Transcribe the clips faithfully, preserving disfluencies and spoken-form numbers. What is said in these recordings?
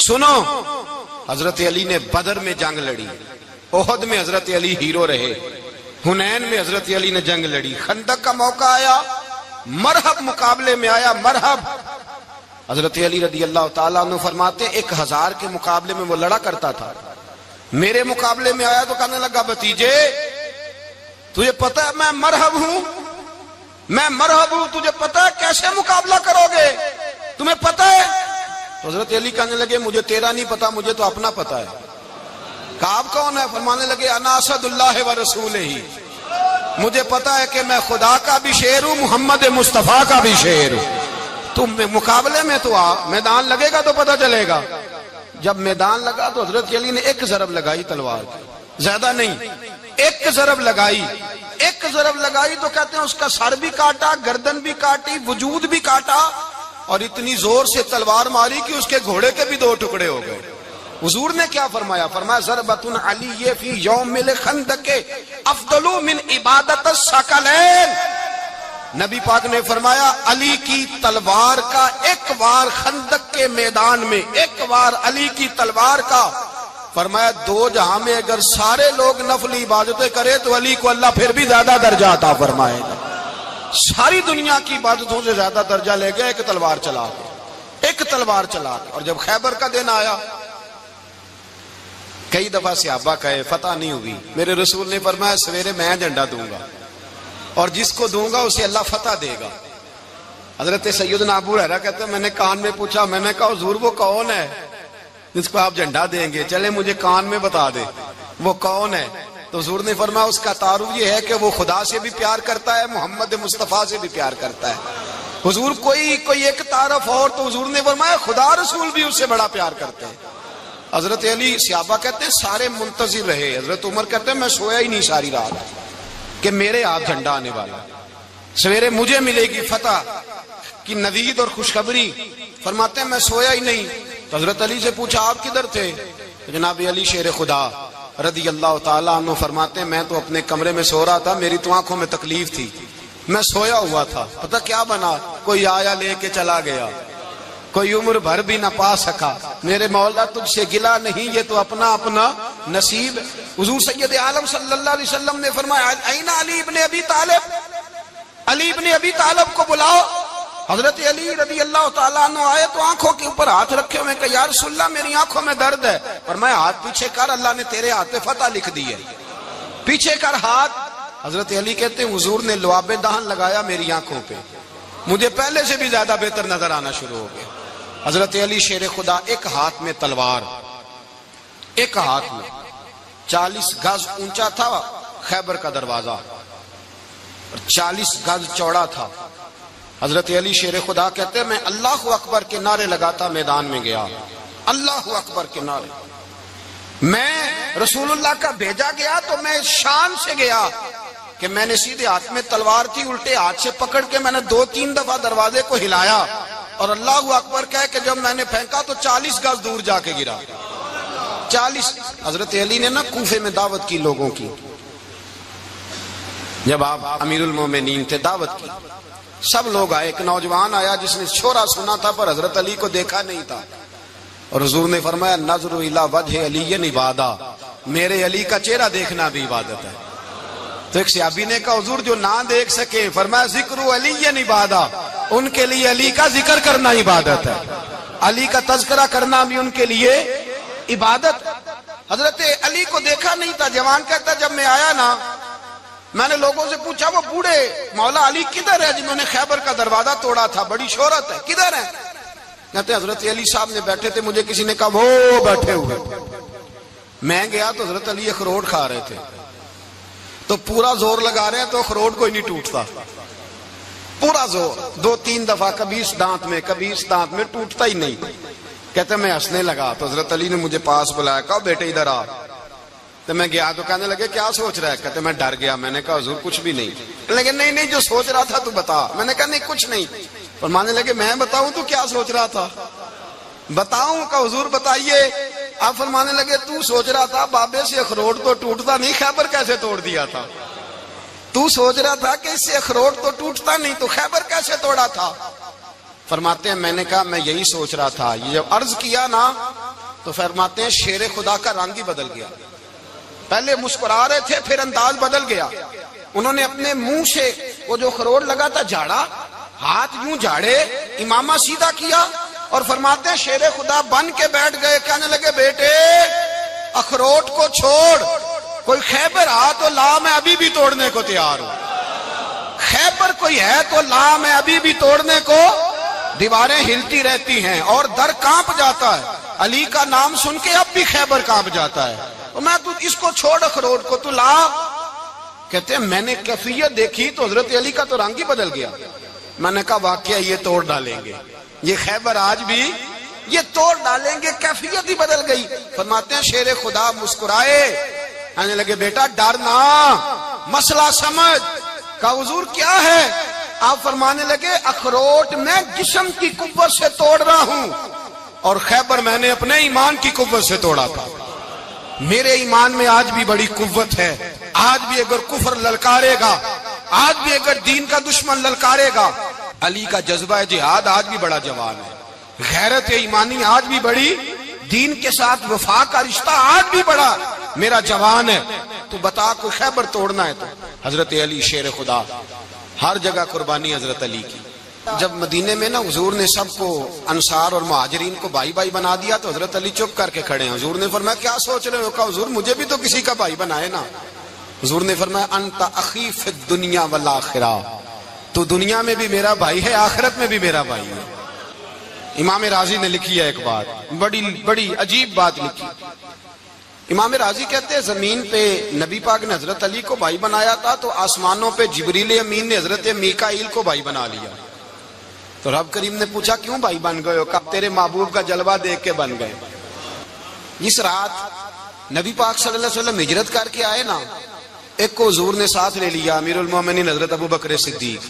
سنو، حضرت علی نے بدر میں جنگ لڑی، احد میں حضرت علی ہیرو رہے، حنین میں حضرت علی نے جنگ لڑی، خندق کا موقع آیا، مرحب مقابلے میں آیا، مرحب۔ حضرت علی رضی اللہ تعالیٰ عنہ فرماتے ایک ہزار کے مقابلے میں وہ لڑا کرتا تھا، میرے مقابلے میں آیا تو کہنے لگا بھتیجے تجھے پتہ ہے میں مرحب ہوں، میں مرحب ہوں، تجھے پتہ ہے کیسے مقابلہ کرو گے، تمہیں پتہ ہے؟ تو حضرت علی کہنے لگے مجھے تیرا نہیں پتا، مجھے تو اپنا پتہ ہے۔ کعب کون ہے؟ فرمانے لگے انا اسد اللہ و رسولہ، مجھے پتا ہے کہ میں خدا کا بھی شیر ہوں، محمد مصطفیٰ کا بھی شیر ہوں۔ تم مقابلے میں تو آ، میدان لگے گا تو پتہ چلے گا۔ جب میدان لگا تو حضرت علی نے ایک ضرب لگائی تلوار کی، زیادہ نہیں، ایک ضرب لگائی، ایک ضرب لگائی تو کہتے ہیں اس کا سر بھی کاٹا، گردن بھی کاٹی، وجود بھی کاٹا، اور اتنی زور سے تلوار ماری کہ اس کے گھوڑے کے بھی دو ٹکڑے ہو گئے۔ حضور نے کیا فرمایا؟ فرمایا ضربۃ علی فی یوم الخندق افضل من عبادت الثقلین۔ نبی پاک نے فرمایا علی کی تلوار کا ایک وار خندق کے میدان میں، ایک وار علی کی تلوار کا، فرمایا دو جہاں میں اگر سارے لوگ نفل عبادتیں کرے تو علی کو اللہ پھر بھی زیادہ درجہ عطا فرمائے گا۔ ساری دنیا کی عبادتوں سے زیادہ درجہ لے گیا ایک تلوار چلا کے، ایک تلوار چلا کے۔ اور جب خیبر کا دن آیا، کئی دفعہ صحابہ کہے فتح نہیں ہوئی، میرے رسول نے فرمایا سویرے میں جھنڈا دوں گا اور جس کو دوں گا اسے اللہ فتح دے گا۔ حضرت سیدنا ابو ہریرہ کہتے ہیں میں نے کان میں پوچھا، میں نے کہا حضور وہ کون ہے جس کو آپ جھنڈا دیں گے؟ چلے مجھے کان میں بتا دے وہ کون ہے۔ تو حضور نے فرمایا اس کا تعارف یہ ہے کہ وہ خدا سے بھی پیار کرتا ہے، محمد مصطفیٰ سے بھی پیار کرتا ہے۔ حضور کوئی کوئی ایک تعارف اور، تو حضور نے فرمایا خدا رسول بھی اس سے بڑا پیار کرتے ہیں۔ حضرت علی صحابہ کہتے ہیں سارے منتظر رہے، حضرت عمر کہتے ہیں میں سویا ہی نہیں ساری رات کہ میرے ہاتھ جھنڈا آنے والا، سویرے مجھے ملے گی فتح کی نوید اور خوشخبری۔ فرماتے ہیں میں سویا ہی نہیں۔ تو حضرت علی سے پوچھا آپ کدھر تھے؟ جناب علی شیر خدا رضی اللہ تعالیٰ عنہ فرماتے ہیں میں تو اپنے کمرے میں سو رہا تھا، میری تو آنکھوں میں تکلیف تھی، میں سویا ہوا تھا، پتہ کیا بنا؟ کوئی آیا لے کے چلا گیا، کوئی عمر بھر بھی نہ پا سکا۔ میرے مولا تجھ سے گلا نہیں، یہ تو اپنا اپنا نصیب۔ حضور سید عالم صلی اللہ علیہ وسلم نے فرمایا این علی ابن ابی طالب، علی ابن ابی طالب کو بلاؤ۔ حضرت علی رضی اللہ تعالیٰ عنہ آئے تو آنکھوں کے اوپر ہاتھ رکھے ہوئے کہ یا رسول اللہ میری آنکھوں میں درد ہے، اور میں ہاتھ پیچھے کر، اللہ نے تیرے ہاتھ پہ فتح لکھ دی ہے، پیچھے کر ہاتھ۔ حضرت علی کہتے ہیں حضور نے لعاب دہن لگایا میری آنکھوں پہ، مجھے پہلے سے بھی زیادہ بہتر نظر آنا شروع ہو گیا۔ حضرت علی شیر خدا ایک ہاتھ میں تلوار، ایک ہاتھ میں، چالیس گز اونچا تھا خیبر کا دروازہ اور چالیس گز چوڑا تھا۔ حضرت علی شیر خدا کہتے ہیں میں اللہ اکبر کے نعرے لگاتا میدان میں گیا، اللہ اکبر کے نعرے۔ میں رسول اللہ کا بھیجا گیا تو میں شان سے گیا کہ میں نے سیدھے ہاتھ میں تلوار تھی، الٹے ہاتھ سے پکڑ کے میں نے دو تین دفعہ دروازے کو ہلایا اور اللہ اکبر کہہ کہ جب میں نے پھینکا تو چالیس گز دور جا کے گرا، چالیس۔ حضرت علی نے نا کوفے میں دعوت کی لوگوں کی، جب آپ امیر المومنین تھے دعوت کی، سب لوگ آئے، ایک نوجوان آیا جس نے شورا سنا تھا پر حضرت علی کو دیکھا نہیں تھا، اور حضور نے فرمایا نظر الی وجہ علی عبادہ، میرے علی کا چہرہ دیکھنا بھی عبادت ہے۔ تو ایک صحابی نے کہا حضور جو نہ دیکھ سکے، فرمایا ذکر علی عبادہ، ان کے لیے علی کا ذکر کرنا عبادت ہے، علی کا تذکرہ کرنا بھی ان کے لیے عبادت۔ حضرت علی کو دیکھا نہیں تھا، جوان کہتا جب میں آیا نا میں نے لوگوں سے پوچھا وہ بوڑھے مولا علی کدھر ہے جنہوں نے خیبر کا دروازہ توڑا تھا، بڑی شہرت ہے، کدھر ہے؟ کہتے حضرت علی صاحب نے بیٹھے تھے، مجھے کسی نے کہا وہ بیٹھے ہوئے۔ میں گیا تو حضرت علی اخروٹ کھا رہے تھے، تو پورا زور لگا رہے ہیں تو اخروٹ کوئی نہیں ٹوٹتا، پورا زور، دو تین دفعہ کبھی اس دانت میں کبھی اس دانت میں، ٹوٹتا ہی نہیں۔ کہتے میں ہنسنے لگا تو حضرت علی نے مجھے پاس بلایا، کہا بیٹے ادھر آ۔ تو میں گیا تو کہنے لگے کیا سوچ رہا ہے؟ کہتے میں ڈر گیا، میں نے کہا حضور کچھ بھی نہیں، لیکن نہیں نہیں جو سوچ رہا تھا تو بتا۔ میں نے کہا نہیں کچھ نہیں۔ فرمانے لگے میں بتاؤں تو کیا سوچ رہا تھا؟ بتاؤں؟ کہ حضور بتائیے۔ آپ فرمانے لگے تو سوچ رہا تھا بابے سے اخروٹ تو ٹوٹتا نہیں، خیبر کیسے توڑ دیا تھا؟ تو سوچ رہا تھا کہ اس سے اخروٹ تو ٹوٹتا نہیں تو خیبر کیسے توڑا تھا؟ فرماتے ہیں میں نے کہا میں یہی سوچ رہا تھا، یہ جب عرض کیا نا تو فرماتے ہیں شیر خدا کا رنگ ہی بدل گیا. پہلے مسکرا رہے تھے پھر انداز بدل گیا. انہوں نے اپنے منہ سے وہ جو خروٹ لگا تھا جھاڑا, ہاتھ یوں جھاڑے, امامہ سیدھا کیا اور فرماتے ہیں شیر خدا بن کے بیٹھ گئے. کہنے لگے بیٹے اخروٹ کو چھوڑ, کوئی خیبر آ تو لا, میں ابھی بھی توڑنے کو تیار ہوں. خیبر کوئی ہے تو لا, میں ابھی بھی توڑنے کو. دیواریں ہلتی رہتی ہیں اور در کانپ جاتا ہے. علی کا نام سن کے اب بھی خیبر کانپ جاتا ہے. تو میں تو اس کو چھوڑ اخروٹ کو, تو لا. کہتے ہیں میں نے کیفیت دیکھی تو حضرت علی کا تو رنگ ہی بدل گیا. میں نے کہا واقعہ یہ توڑ ڈالیں گے, یہ خیبر آج بھی یہ توڑ ڈالیں گے, کیفیت ہی بدل گئی. فرماتے ہیں شیر خدا مسکرائے, کہنے لگے بیٹا ڈرنا, مسئلہ سمجھ. کہا حضور کیا ہے؟ آپ فرمانے لگے اخروٹ میں جسم کی قوت سے توڑ رہا ہوں اور خیبر میں نے اپنے ایمان کی قوت سے توڑا تھا. میرے ایمان میں آج بھی بڑی قوت ہے. آج بھی اگر کفر للکارے گا, آج بھی اگر دین کا دشمن للکارے گا, علی کا جذبہ جہاد آج بھی بڑا جوان ہے. غیرت ایمانی آج بھی بڑی, دین کے ساتھ وفا کا رشتہ آج بھی بڑا میرا جوان ہے. تو بتا کوئی خیبر توڑنا ہے تو حضرت علی شیر خدا, ہر جگہ قربانی حضرت علی کی. جب مدینے میں نا حضور نے سب کو انصار اور مہاجرین کو بھائی بھائی بنا دیا تو حضرت علی چپ کر کے کھڑے ہیں. حضور نے فرمایا کیا سوچ رہے ہو؟ کہا حضور مجھے بھی تو کسی کا بھائی بنائے نا. حضور نے فرمایا انت اخی فی الدنیا والآخرہ, تو دنیا میں بھی میرا بھائی ہے, آخرت میں بھی میرا بھائی ہے. امام راضی نے لکھی ہے ایک بات, بڑی بڑی عجیب بات لکھی. امام راضی کہتے ہیں زمین پہ نبی پاک نے حضرت علی کو بھائی بنایا تھا تو آسمانوں پہ جبریل امین نے حضرت میکائیل کو بھائی بنا لیا. تو رب کریم نے پوچھا کیوں بھائی بن گئے ہو؟ کہا تیرے محبوب کا جلوہ دیکھ کے بن گئے. جس رات نبی پاک صلی اللہ علیہ وسلم ہجرت کر کے آئے نا, ایک کو حضور نے ساتھ لے لیا, امیر المومنین حضرت ابو بکر صدیق.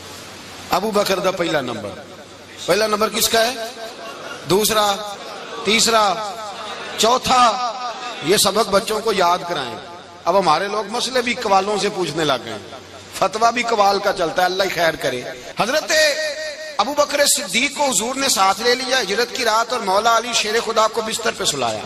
ابو بکر دا پہلا نمبر, پہلا نمبر کس کا ہے؟ دوسرا, تیسرا, چوتھا. یہ سبق بچوں کو یاد کرائیں. اب ہمارے لوگ مسئلے بھی قوالوں سے پوچھنے لگ گئے, فتویٰ بھی قوال کا چلتا ہے, اللہ خیر کرے. حضرت ابو بکر صدیق کو حضور نے ساتھ لے لیا ہجرت کی رات, اور مولا علی شیر خدا کو بستر پہ سلایا.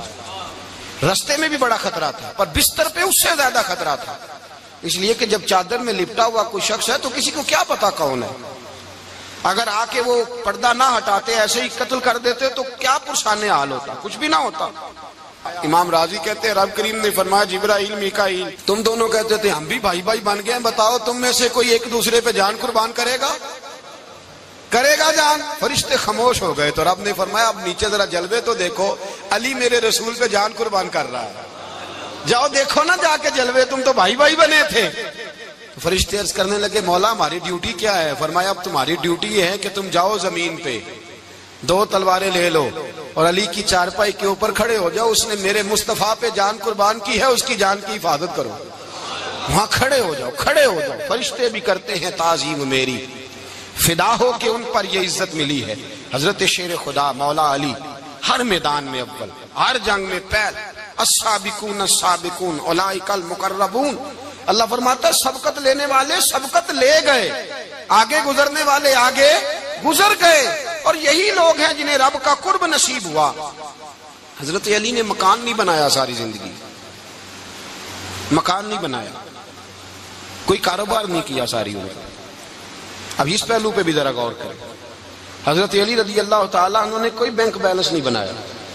رستے میں بھی بڑا خطرہ تھا پر بستر پہ اس سے زیادہ خطرہ تھا, اس لیے کہ جب چادر میں لپٹا ہوا کوئی شخص ہے تو کسی کو کیا پتا کون ہے. اگر آ کے وہ پردہ نہ ہٹاتے ایسے ہی قتل کر دیتے تو کیا پرسان حال ہوتا, کچھ بھی نہ ہوتا. امام راضی کہتے ہیں رب کریم نے فرمایا جبرائیل میکائیل تم دونوں کہتے تھے ہم بھی بھائی بھائی بن گئے, بتاؤ تم میں سے کوئی ایک دوسرے پہ جان قربان کرے گا؟ کرے گا جان؟ فرشتے خاموش ہو گئے. تو رب نے فرمایا اب نیچے ذرا جلوے تو دیکھو, علی میرے رسول پہ جان قربان کر رہا ہے, جاؤ دیکھو نا جا کے جلوے, تم تو بھائی بھائی بنے تھے. تو فرشتے عرض کرنے لگے مولا ہماری ڈیوٹی کیا ہے؟ فرمایا اب تمہاری ڈیوٹی یہ ہے کہ تم جاؤ زمین پہ, دو تلواریں لے لو اور علی کی چارپائی کے اوپر کھڑے ہو جاؤ, اس نے میرے مصطفیٰ پہ جان قربان کی ہے, اس کی جان کی حفاظت کرو. وہاں کھڑے ہو جاؤ, کھڑے ہو جاؤ. فرشتے بھی کرتے ہیں تعظیم میری, فدا ہو کہ ان پر یہ عزت ملی ہے. حضرت شیر خدا مولا علی ہر میدان میں اول, ہر جنگ میں پہل. السابقون السابقون اولئک المقربون. اللہ فرماتا ہے سبقت لینے والے سبقت لے گئے, آگے گزرنے والے آگے گزر گئے, اور یہی لوگ ہیں جنہیں رب کا قرب نصیب ہوا. حضرت علی نے مکان نہیں بنایا ساری زندگی, مکان نہیں بنایا, کوئی کاروبار نہیں کیا ساری عمر. اب اس پہلو پہ بھی ذرا غور کریں. حضرت علی رضی اللہ تعالیٰ انہوں نے کوئی بینک بیلنس نہیں بنایا.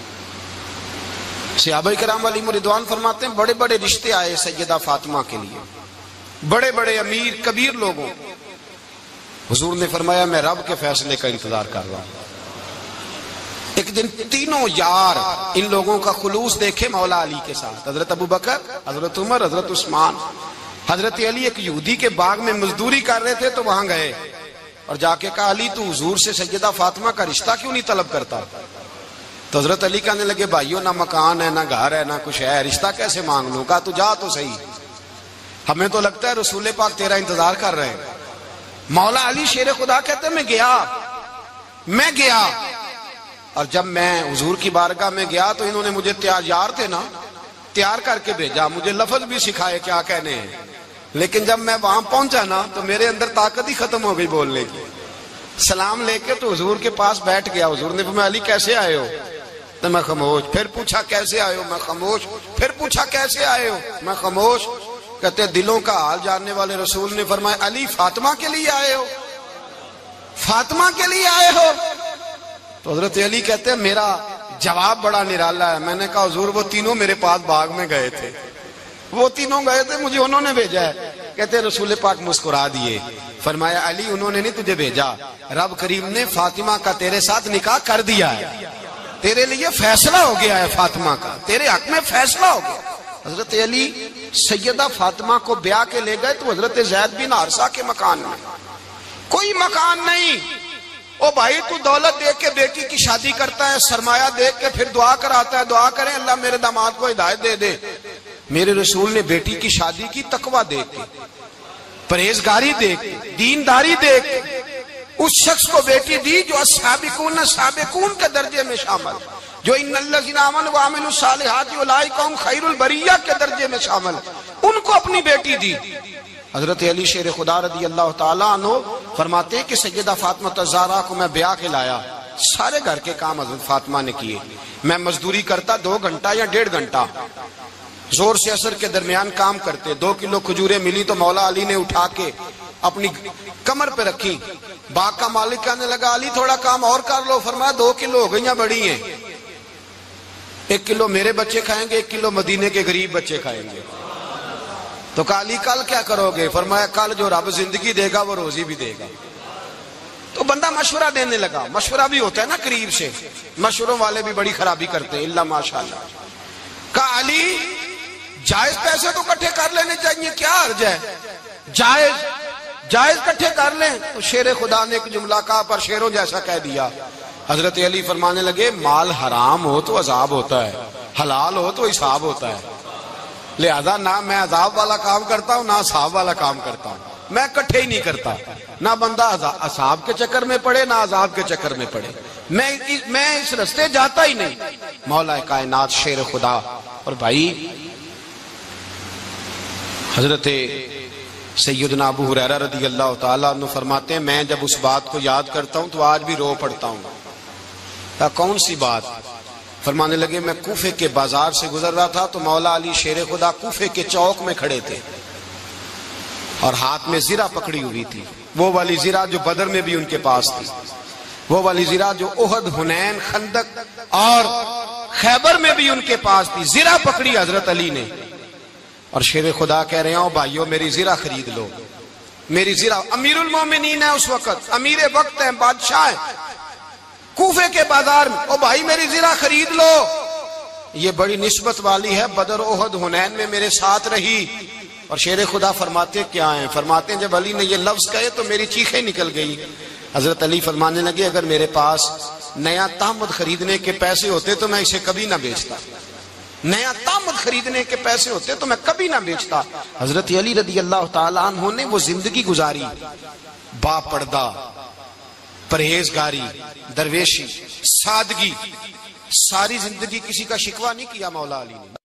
صحابہ کرام علیہم رضوان فرماتے ہیں بڑے بڑے رشتے آئے سیدہ فاطمہ کے لیے, بڑے بڑے امیر کبیر لوگوں. حضور نے فرمایا میں رب کے فیصلے کا انتظار کر رہا ہوں. ایک دن تینوں یار ان لوگوں کا خلوص دیکھے مولا علی کے ساتھ, حضرت ابو بکر, حضرت عمر, حضرت عثمان. حضرت علی ایک یہودی کے باغ میں مزدوری کر رہے تھے تو وہاں گئے اور جا کے کہا علی تو حضور سے سیدہ فاطمہ کا رشتہ کیوں نہیں طلب کرتا؟ تو حضرت علی کہنے لگے بھائیو نہ مکان ہے نہ گھر ہے نہ کچھ ہے, رشتہ کیسے مانگ لوں؟ کہا تو جا تو صحیح, ہمیں تو لگتا ہے رسول پاک تیرا انتظار کر رہے ہیں. مولا علی شیر خدا کہتے ہیں میں گیا میں گیا اور جب میں حضور کی بارگاہ میں گیا تو انہوں نے مجھے تیار تھے نا, تیار کر کے بھیجا, مجھے لفظ بھی سکھائے کیا کہنے ہیں. لیکن جب میں وہاں پہنچا نا تو میرے اندر طاقت ہی ختم ہو گئی بولنے کی. سلام لے کے تو حضور کے پاس بیٹھ گیا. حضور نے فرمایا علی کیسے آئے ہو؟ تو میں خاموش. پھر پوچھا کیسے آئے ہو؟ میں خاموش. پھر پوچھا کیسے آئے ہو؟ میں خاموش. کہتے دلوں کا حال جاننے والے رسول نے فرمایا علی فاطمہ کے لیے آئے ہو؟ فاطمہ کے لیے آئے ہو؟ تو حضرت علی کہتے ہیں میرا جواب بڑا نرالا ہے. میں نے کہا حضور وہ تینوں میرے پاس باغ میں گئے تھے, وہ تینوں گئے تھے, مجھے انہوں نے بھیجا ہے. کہتے رسول پاک مسکرا دیے, فرمایا علی انہوں نے نہیں تجھے بھیجا, رب کریم نے فاطمہ کا تیرے ساتھ نکاح کر دیا ہے, تیرے لیے فیصلہ ہو گیا ہے فاطمہ کا, تیرے حق میں فیصلہ ہو گیا. حضرت علی سیدہ فاطمہ کو بیاہ کے لے گئے تو حضرت زید بن حارثہ کے مکان میں, کوئی مکان نہیں. او بھائی تو دولت دیکھ کے بیٹی کی شادی کرتا ہے, سرمایہ دیکھ کے پھر دعا کراتا ہے, دعا کریں اللہ میرے داماد کو ہدایت دے دے. میرے رسول نے بیٹی کی شادی کی تقوی دیکھ کے, پرہیزگاری دیکھ کے, دینداری دیکھ کے اس شخص کو بیٹی دی جو السابقون سابقون کے درجے میں شامل, جو ان الذین آمنوا وعملوا الصالحات اولئک هم خیر البریہ کے درجے میں شامل, ان کو اپنی بیٹی دی. حضرت علی شیر خدا رضی اللہ تعالیٰ عنہ فرماتے ہیں کہ سیدہ فاطمہ الزہرا کو میں بیاہ کے لایا, سارے گھر کے کام حضرت فاطمہ نے کیے. میں مزدوری کرتا دو گھنٹہ یا ڈیڑھ گھنٹہ, زور سے اثر کے درمیان کام کرتے. دو کلو کھجوریں ملی تو مولا علی نے اٹھا کے اپنی کمر پہ رکھی. باغ کا مالک کہنے لگا علی تھوڑا کام اور کر لو. فرمایا دو کلو ہو گئیاں بڑی ہیں, ایک کلو میرے بچے کھائیں گے, ایک کلو مدینے کے غریب بچے کھائیں گے. تو کہا علی کل کیا کرو گے؟ فرمایا کل جو رب زندگی دے گا وہ روزی بھی دے گا. تو بندہ مشورہ دینے لگا. مشورہ بھی ہوتا ہے نا قریب سے, مشوروں والے بھی بڑی خرابی کرتے ہیں اللہ ماشاءاللہ. کہا علی جائز پیسے تو کٹھے کر لینے چاہیے, کیا حرج ہے, جائز جائز کٹھے کر لیں. تو شیر خدا نے ایک جملہ کہا پر شیروں جیسا کہہ دیا. حضرت علی فرمانے لگے مال حرام ہو تو عذاب ہوتا ہے, حلال ہو تو حساب ہوتا ہے. لہذا نہ میں عذاب والا کام کرتا ہوں نہ حساب والا کام کرتا ہوں, میں کٹھے ہی نہیں کرتا. نہ بندہ حساب کے چکر میں پڑے نہ عذاب کے چکر میں پڑے, میں میں اس رستے جاتا ہی نہیں. مولا کائنات شیر خدا. اور بھائی حضرت سیدنا ابو ہریرہ رضی اللہ تعالیٰ عنہ فرماتے ہیں میں جب اس بات کو یاد کرتا ہوں تو آج بھی رو پڑتا ہوں. کون سی بات؟ فرمانے لگے میں کوفے کے بازار سے گزر رہا تھا تو مولا علی شیر خدا کوفے کے چوک میں کھڑے تھے اور ہاتھ میں زرہ پکڑی ہوئی تھی, وہ والی زرہ جو بدر میں بھی ان کے پاس تھی, وہ والی زرہ جو احد, حنین, خندق اور خیبر میں بھی ان کے پاس تھی. زرہ پکڑی حضرت علی نے اور شیر خدا کہہ رہے ہیں بھائیو میری زرہ خرید لو. میری زرہ, امیر المومنین ہے اس وقت, امیر وقت ہے, بادشاہ ہے, کوفے کے بازار میں, او بھائی میری زرہ خرید لو. یہ بڑی نسبت والی ہے, بدر, احد, حنین میں میرے ساتھ رہی. اور شیر خدا فرماتے کیا ہیں؟ فرماتے ہیں جب علی نے یہ لفظ کہے تو میری چیخیں نکل گئی. حضرت علی فرمانے لگے اگر میرے پاس نیا تامد خریدنے کے پیسے ہوتے تو میں اسے کبھی نہ بیچتا, نیا تامد خریدنے کے پیسے ہوتے تو میں کبھی نہ بیچتا. حضرت علی رضی اللہ تعالیٰ عنہ نے وہ زندگی گزاری, با پردہ, پرہیزگاری, درویشی, سادگی, ساری زندگی کسی کا شکوہ نہیں کیا مولا علی نے.